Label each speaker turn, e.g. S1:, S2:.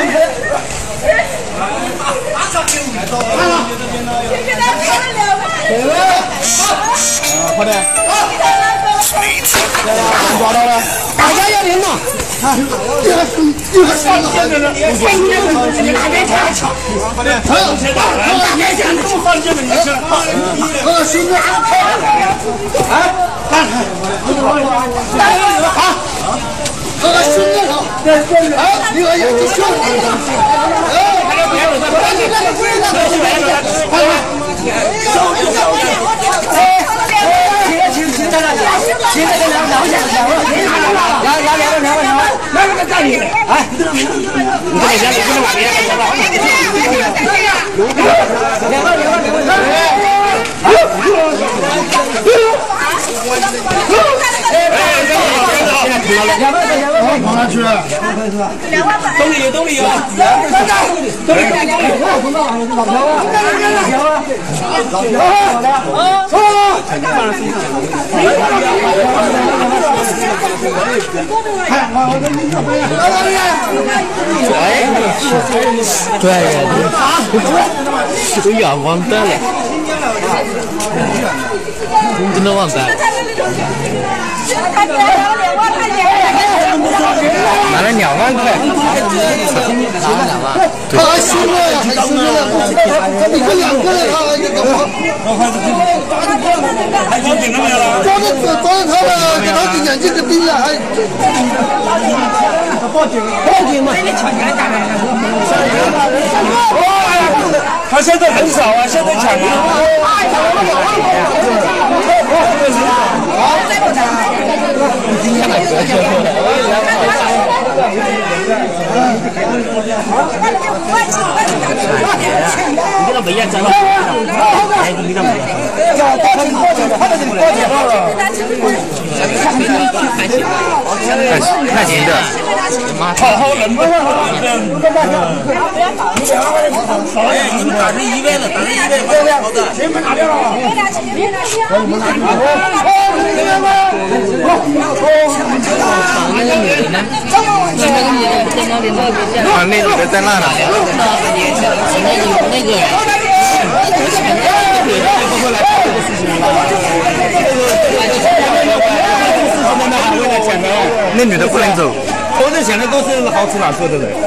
S1: 快点！抓到了！大家要赢了！快点！跑哪去？东里有东里有。对，都要忘带了，真的忘带了。拿了2万块，他还输了呀，还输了，你们2个人他一个跑，还交警了没有了？抓着他了，给他眼睛给盯了，还报警嘛！他现在很少啊，现在抢啊！看行的，好好人不你们打成1位了，打成1位，好的，钱没拿掉了，那女的在那呢？那个。那女的不能走，都是想的都是好吃懒做的人。